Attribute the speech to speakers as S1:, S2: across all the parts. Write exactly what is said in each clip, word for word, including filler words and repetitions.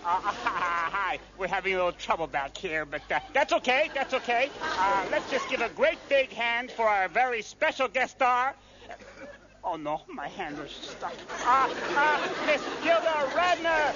S1: Uh, hi. We're having a little trouble back here, but uh, that's okay. That's okay. Uh, let's just give a great big hand for our very special guest star. Oh, no, my hand was stuck. Uh, uh, Miss Gilda Radner.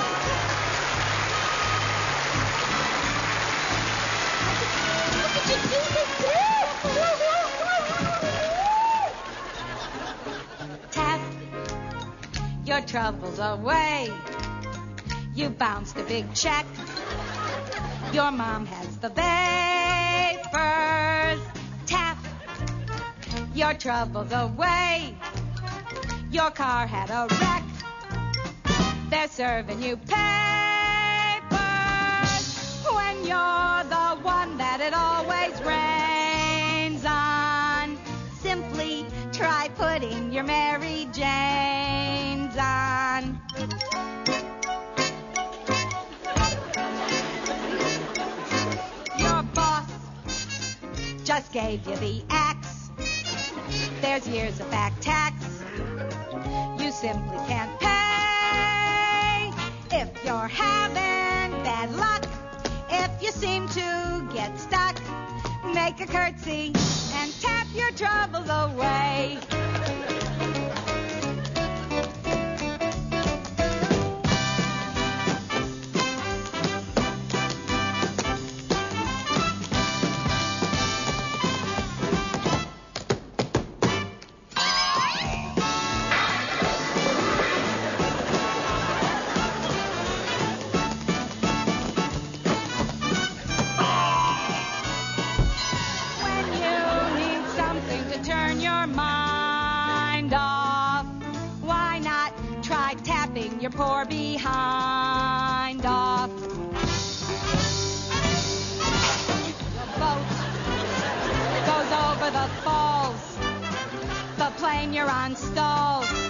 S2: Tap your troubles away. You bounced a big check. Your mom has the vapors. Tap your troubles away. Your car had a wreck. They're serving you papers. When you're the one that it always rains on, simply try putting your Mary Janes on. Your boss just gave you the axe. There's years of back tax you simply can't pay. If you're having bad luck, if you seem to get stuck, make a curtsy and tap your troubles away. Your poor behind off. The boat goes over the falls. The plane you're on stalls.